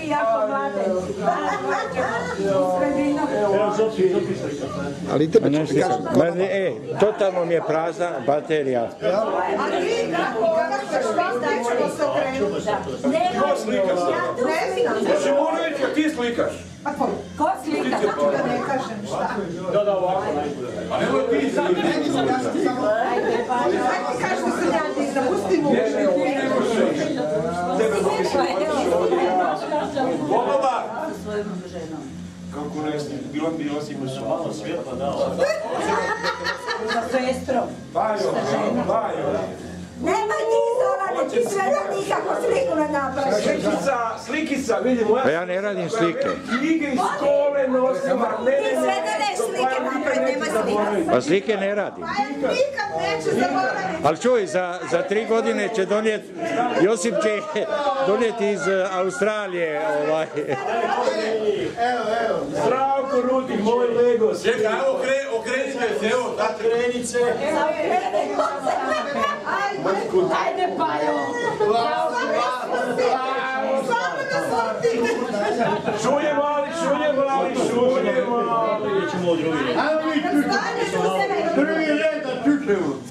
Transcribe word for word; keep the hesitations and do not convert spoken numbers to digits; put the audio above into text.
vi jako mladenci. Evo, Zopi, Zopi slika. Ali tebe ću ti kažem. E, totalno mi je prazna baterija. A ti, kako ćeš fantastično se okrenuti? Nema slika sam. Ne znam. Može Murović, a ti slikaš. Pa ko? Ko slika? Kako da ne kažem šta? Da, da, ovako najbolje. A nemoj ti slikaš. Ajde, kaži da se ja ti zapusti mu. Bolobar! Kako ne znam, bilo bi Josipa su malo svjetla dala. Sa sestrom. Bajo, bajo. Nema ti Zorane, ti sve da nikako sliku ne napraviš. Slikica, slikica, vidimo. Pa ja ne radim slike. Knjige iz škole nosim, a ne, Ti sve da ne slike napravi, nema slika. Pa slike ne radim. Pa je nikad neće zaboraviti. Ali čuj, za, za tri godine će donijeti, Josip će donijeti iz Australije ovaj. Evo, evo. Zdravko Rudi, moj Legos. Čekaj, evo okrenite se, evo, da krenite se. Ajde, Pajo. Samo da zvrtite. Šulje mali, šulje mali, šulje mali. Ajmo mi čučemo. Prvi red da čučemo.